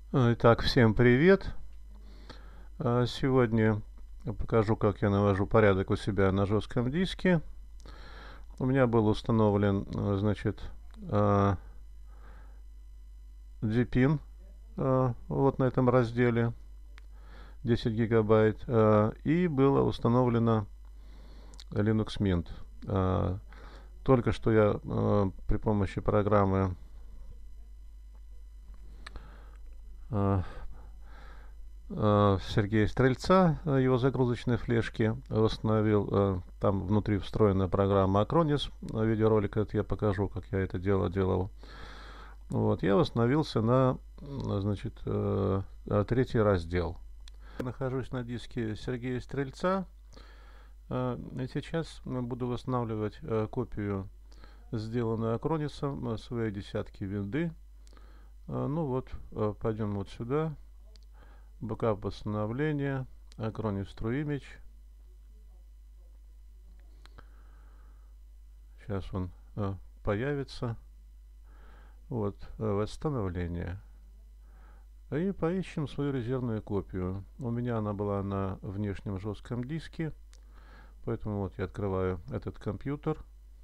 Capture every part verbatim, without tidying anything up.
Итак, всем привет! А, Сегодня я покажу, как я навожу порядок у себя на жестком диске. У меня был установлен, а, значит, а, Deepin, а, вот на этом разделе десять гигабайт, а, и было установлено Linux Mint. А, Только что я а, при помощи программы а, а, Сергея Стрельца, а, его загрузочной флешки восстановил. а, Там внутри встроена программа Acronis. а, Видеоролик этот я покажу, как я это дело делал. Вот, я восстановился на, м, значит, э, э, третий раздел. Я нахожусь на диске Сергея Стрельца. э, И сейчас м, буду восстанавливать э, копию, сделанную Acronis'ом, э, своей десятки винды. Э, Ну вот, э, пойдем вот сюда. Бэкап восстановления, Acronis True Image. Сейчас он э, появится. Вот, э, восстановление. И поищем свою резервную копию. У меня она была на внешнем жестком диске. Поэтому вот я открываю этот компьютер.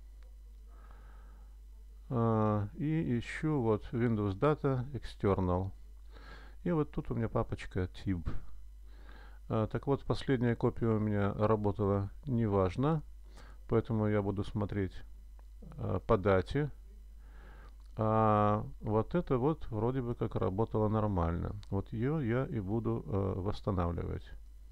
А, и ищу вот Windows Data External. И вот тут у меня папочка tib. А, так вот, последняя копия у меня работала неважно. Поэтому я буду смотреть а, по дате. А вот это вот вроде бы как работало нормально. Вот ее я и буду э, восстанавливать.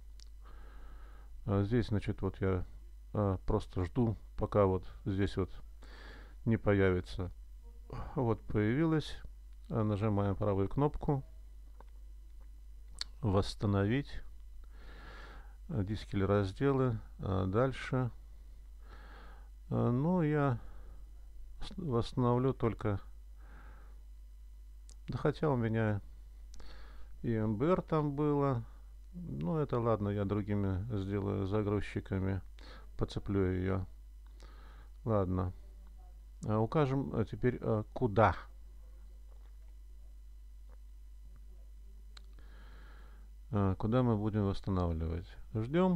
А здесь, значит, вот я э, просто жду, пока вот здесь вот не появится. Вот появилась. А, Нажимаем правую кнопку. Восстановить. А, Диски или разделы. А, Дальше. А, Ну, я с- восстановлю только... Да хотя у меня и эм бэ эр там было. Ну, это ладно, я другими сделаю загрузчиками. Подцеплю ее. Ладно. А, Укажем а, теперь а, куда. А, Куда мы будем восстанавливать. Ждем.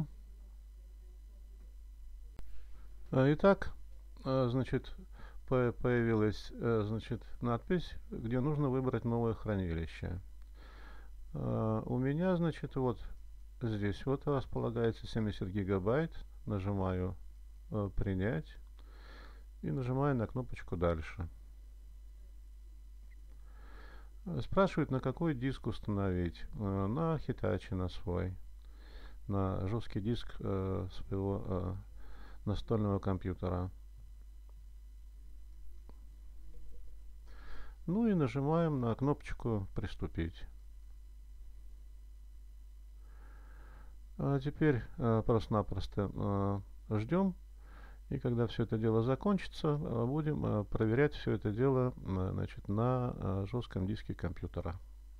А, Итак, а, значит, по- появилась, э, значит, надпись, где нужно выбрать новое хранилище. А, У меня, значит, вот здесь вот располагается семьдесят гигабайт. Нажимаю э, принять и нажимаю на кнопочку дальше. Э, Спрашивает, на какой диск установить. Э, На Hitachi, на свой. На жесткий диск э, своего э, настольного компьютера. Ну и нажимаем на кнопочку «Приступить». А теперь э, просто-напросто э, ждем. И когда все это дело закончится, э, будем э, проверять все это дело э, значит, на э, жестком диске компьютера.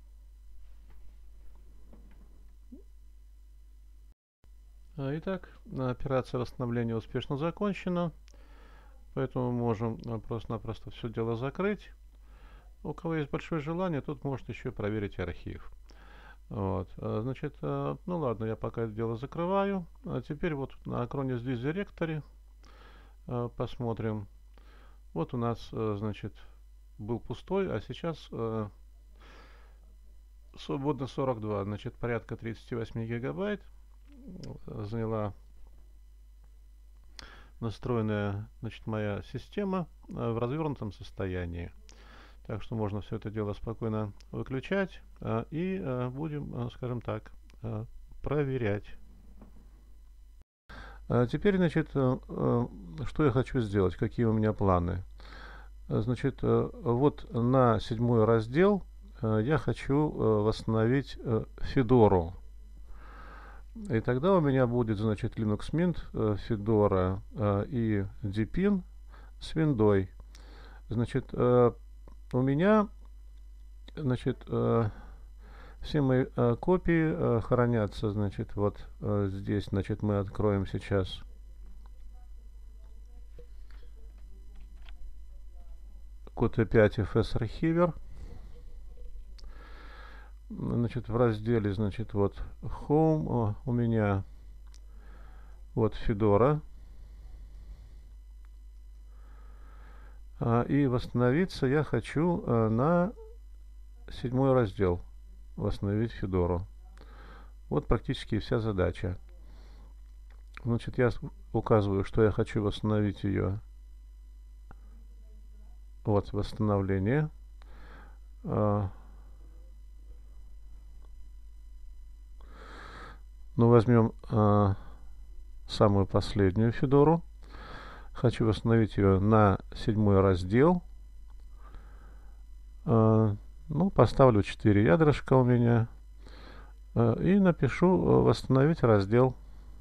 А, Итак, операция восстановления успешно закончена. Поэтому можем э, просто-напросто все дело закрыть. У кого есть большое желание, тут может еще проверить архив. Вот. э, Значит, э, ну ладно, я пока это дело закрываю. А теперь вот на Acronis Disk Directory э, посмотрим. Вот у нас, э, значит, был пустой, а сейчас э, свободно сорок два, значит, порядка тридцать восемь гигабайт э, заняла настроенная, значит, моя система э, в развернутом состоянии. Так что можно все это дело спокойно выключать э, и э, будем, э, скажем так, э, проверять. А теперь, значит, э, э, что я хочу сделать, какие у меня планы. Э, Значит, э, вот на седьмой раздел э, я хочу э, восстановить э, Fedora. И тогда у меня будет, значит, Linux Mint, э, Fedora э, и Deepin с виндой. Значит, э, у меня, значит, э, все мои э, копии э, хранятся, значит, вот э, здесь, значит, мы откроем сейчас код и пять эф эс архивер. Значит, в разделе, значит, вот Home о, у меня вот Fedora. А, и восстановиться я хочу а, на седьмой раздел. Восстановить Федору. Вот практически вся задача. Значит, я указываю, что я хочу восстановить ее. Вот, восстановление. А, ну, возьмем а, самую последнюю Федору. Хочу восстановить ее на седьмой раздел. А, ну, поставлю четыре ядрышка у меня. А, и напишу восстановить раздел.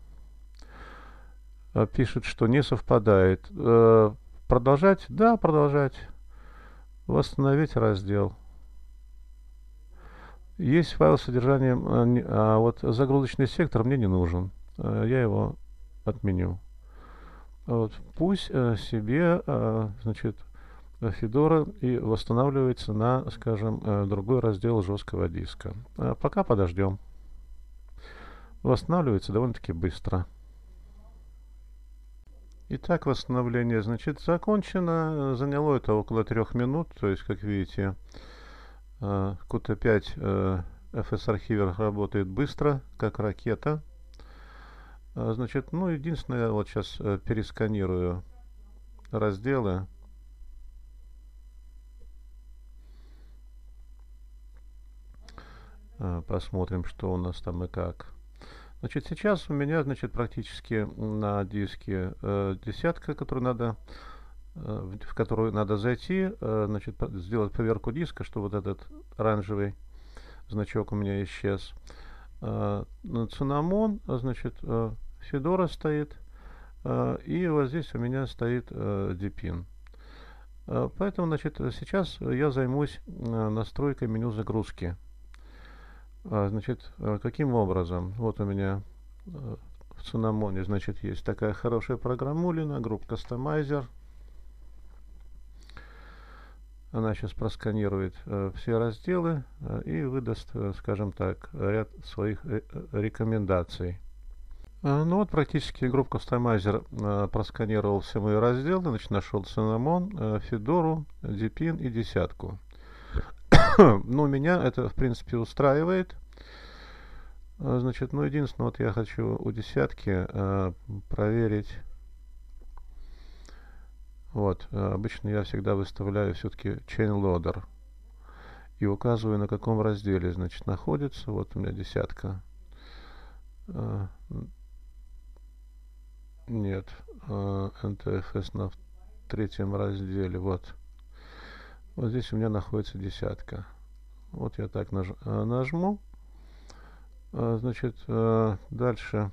А, пишет, что не совпадает. А, продолжать? Да, продолжать. Восстановить раздел. Есть файл с содержанием, а, а вот загрузочный сектор мне не нужен. А, я его отменю. Вот, пусть а, себе, а, значит, Федора и восстанавливается на, скажем, а, другой раздел жесткого диска. А пока подождем. Восстанавливается довольно-таки быстро. Итак, восстановление, значит, закончено. Заняло это около трех минут. То есть, как видите, кью ти пять эф эс архивер работает быстро, как ракета. Значит, ну, единственное, я вот сейчас пересканирую разделы. Посмотрим, что у нас там и как. Значит, сейчас у меня, значит, практически на диске э, десятка, которую надо, э, в которую надо зайти, э, значит, сделать поверку диска, чтобы вот этот оранжевый значок у меня исчез. Э, Цинамон, значит, э, Федора стоит, э, и вот здесь у меня стоит э, Deepin. Э, поэтому, значит, сейчас я займусь э, настройкой меню загрузки. Значит, каким образом? Вот у меня в Цинамоне, значит, есть такая хорошая программулина, группа Customizer. Она сейчас просканирует э, все разделы э, и выдаст, э, скажем так, ряд своих э, рекомендаций. Э, ну вот, практически группа Customizer э, просканировал все мои разделы, значит, нашел Cinnamon, э, Fedora, Deepin и десятку. Ну, меня это, в принципе, устраивает. Значит, ну, единственное, вот я хочу у десятки э, проверить. Вот, э, обычно я всегда выставляю все-таки chain loader и указываю, на каком разделе, значит, находится. Вот у меня десятка. Э, нет, э, эн ти эф эс на третьем разделе. Вот. Вот здесь у меня находится десятка. Вот я так наж, э, нажму. Э, значит, э, дальше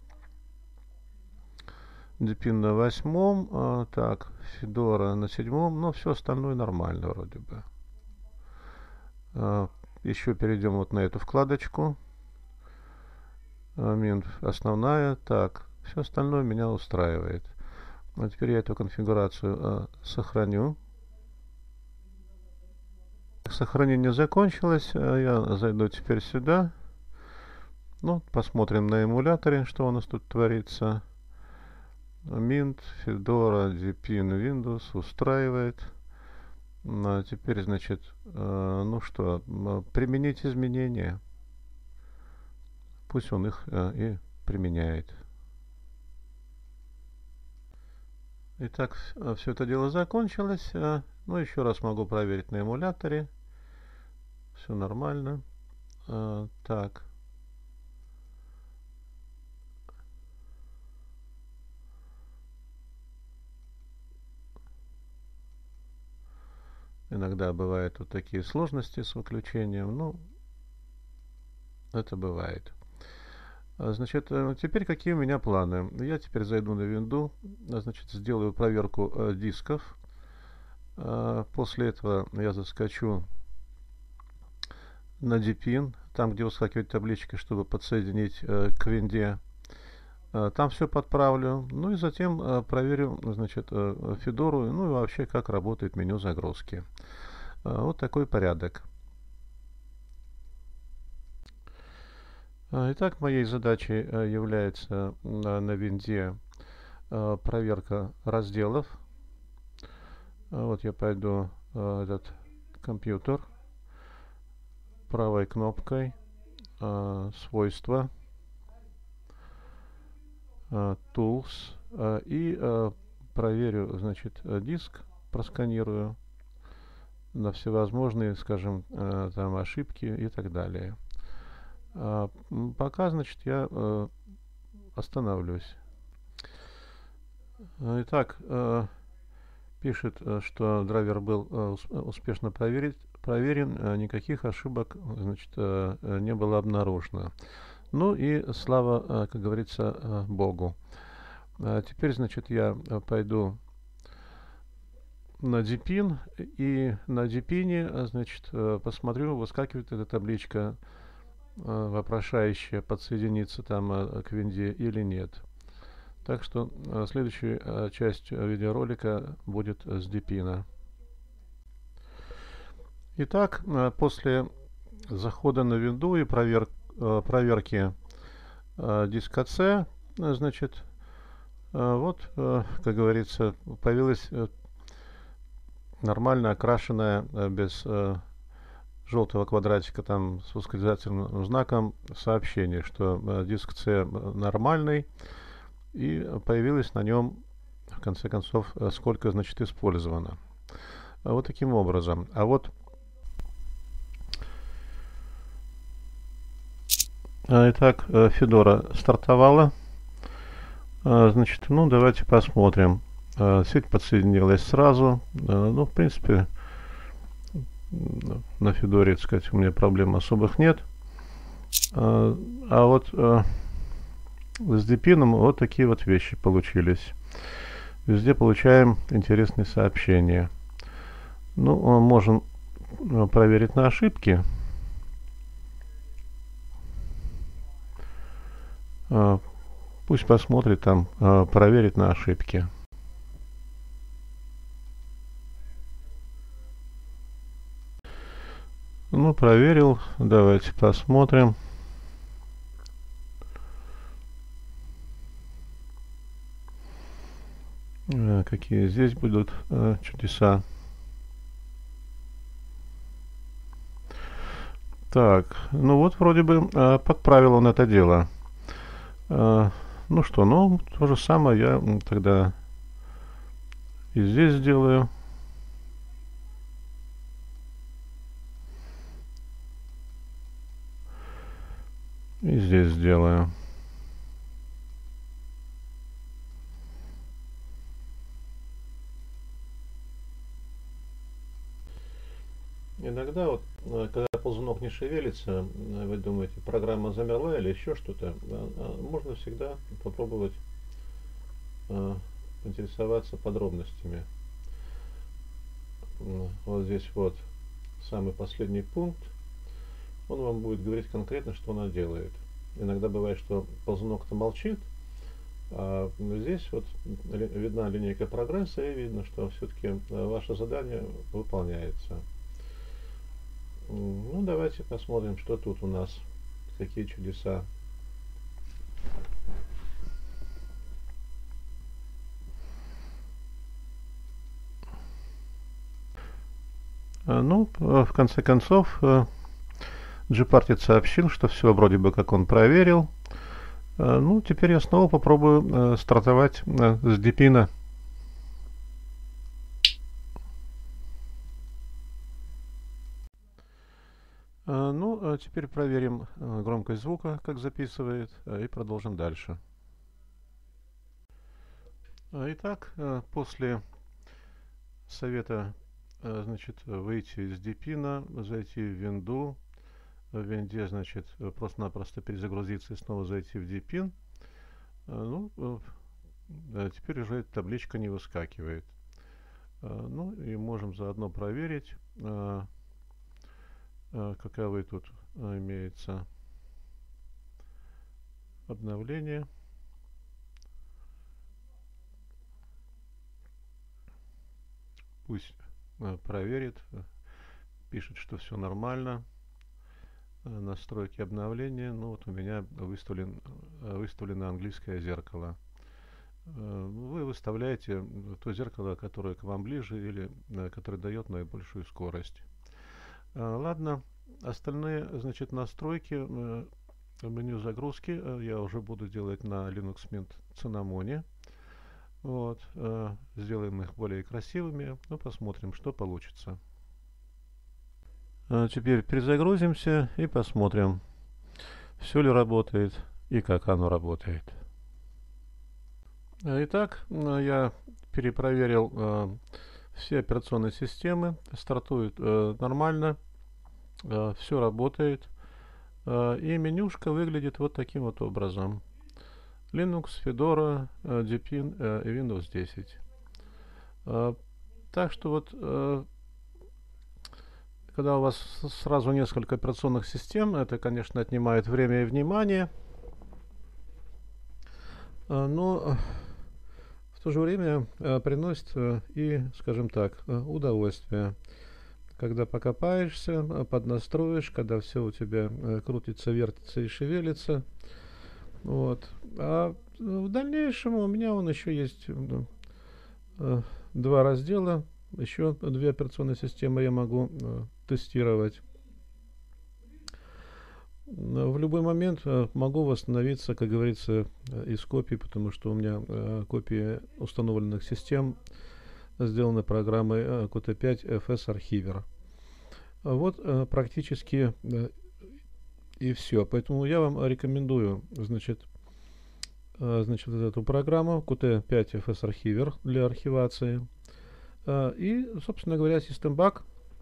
Deepin на восьмом. Э, так, Fedora на седьмом. Но все остальное нормально вроде бы. Э, еще перейдем вот на эту вкладочку. Mint основная. Так, все остальное меня устраивает. А теперь я эту конфигурацию э, сохраню. Сохранение закончилось. Я зайду теперь сюда. Ну, посмотрим на эмуляторе, что у нас тут творится. Mint, Fedora, Deepin, Windows устраивает. А теперь, значит, э, ну что, применить изменения. Пусть он их э, и применяет. Итак, все это дело закончилось. Ну, еще раз могу проверить на эмуляторе. Все нормально. А, так. Иногда бывают вот такие сложности с выключением. Ну, это бывает. Значит, теперь какие у меня планы? Я теперь зайду на винду, значит, сделаю проверку э, дисков. Э, после этого я заскочу на Deepin, там, где выскакивает табличка, чтобы подсоединить э, к винде. Э, там все подправлю. Ну и затем э, проверю, значит, э, Федору, ну и вообще, как работает меню загрузки. Э, вот такой порядок. Итак, моей задачей является на, на винде проверка разделов. Вот я пойду этот компьютер, правой кнопкой, свойства, tools, и проверю, значит, диск, просканирую на всевозможные, скажем, там ошибки и так далее. А пока, значит, я э, останавливаюсь. Итак, э, пишет, что драйвер был э, успешно проверен, проверен, э, никаких ошибок, значит, э, не было обнаружено. Ну и слава, э, как говорится, э, Богу. А теперь, значит, я пойду на Deepin, и на Deepin, значит, посмотрю, выскакивает эта табличка вопрошающая, подсоединиться там к винде или нет. Так что следующая часть видеоролика будет с Deepin. Итак, после захода на винду и провер, проверки диска C, значит, вот, как говорится, появилась нормально окрашенная, без желтого квадратика там с восклицательным знаком сообщение, что э, диск C нормальный, и появилось на нем, в конце концов, сколько, значит, использовано. Вот таким образом. А вот итак, Fedora стартовала. Значит, ну давайте посмотрим. Сеть подсоединилась сразу. Ну, в принципе, на Федоре, так сказать, у меня проблем особых нет. А, а вот а, с Deepin вот такие вот вещи получились. Везде получаем интересные сообщения. Ну, можем проверить на ошибки. А, пусть посмотрит там, а, проверит на ошибки. Ну, проверил. Давайте посмотрим. А, какие здесь будут а, чудеса. Так, ну вот вроде бы а, подправил он это дело. А, ну что, ну то же самое я тогда и здесь сделаю. И здесь сделаю. Иногда вот, когда ползунок не шевелится, вы думаете, программа замерла или еще что-то, можно всегда попробовать интересоваться подробностями. Вот здесь вот самый последний пункт. Он вам будет говорить конкретно, что она делает. Иногда бывает, что ползунок-то молчит, а здесь вот видна линейка прогресса, и видно, что все-таки ваше задание выполняется. Ну, давайте посмотрим, что тут у нас, какие чудеса. Ну, в конце концов, Gparted сообщил, что все вроде бы как он проверил. Ну, теперь я снова попробую стартовать с Deepin. Ну, теперь проверим громкость звука, как записывает, и продолжим дальше. Итак, после совета, значит, выйти из Deepin, зайти в винду, в винде, значит, просто-напросто перезагрузиться и снова зайти в Deepin. Ну, теперь уже эта табличка не выскакивает. Ну, и можем заодно проверить, каковы тут имеются обновления. Пусть проверит, пишет, что все нормально. настройки обновления. Ну вот у меня выставлен, выставлено английское зеркало. Вы выставляете то зеркало, которое к вам ближе или которое дает наибольшую скорость. Ладно, остальные, значит, настройки меню загрузки я уже буду делать на Linux Mint Cinnamon. Вот, сделаем их более красивыми, ну посмотрим, что получится. Теперь перезагрузимся и посмотрим, все ли работает и как оно работает. Итак, я перепроверил э, все операционные системы, стартует э, нормально, э, все работает, э, и менюшка выглядит вот таким вот образом: Linux, Fedora, э, Deepin э, и Windows десять. Э, так что вот, э, когда у вас сразу несколько операционных систем, это, конечно, отнимает время и внимание, э, но в то же время э, приносит э, и, скажем так, э, удовольствие. Когда покопаешься, э, поднастроишь, когда все у тебя э, крутится, вертится и шевелится. Вот. А в дальнейшем у меня он еще есть э, два раздела, еще две операционные системы я могу э, тестировать. В любой момент э, могу восстановиться, как говорится, э, из копий, потому что у меня э, копии установленных систем сделаны программой э, кью ти пять эф эс Archiver. Вот э, практически э, и все. Поэтому я вам рекомендую, значит, э, значит эту программу кью ти пять эф эс Archiver для архивации. Э, и, собственно говоря, Systembug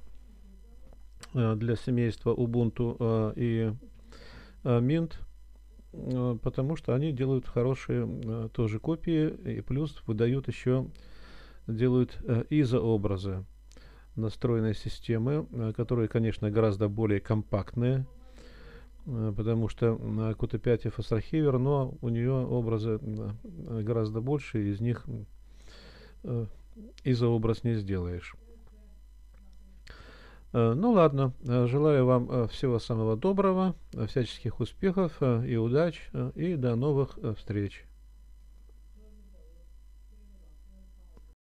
э, для семейства Ubuntu э, и Mint, потому что они делают хорошие тоже копии, и плюс выдают еще, делают изообразы настроенной системы, которые, конечно, гораздо более компактные, потому что кью ти пять эф эс Archiver, но у нее образы гораздо больше, и из них изообраз не сделаешь. Ну ладно, желаю вам всего самого доброго, всяческих успехов и удач, и до новых встреч.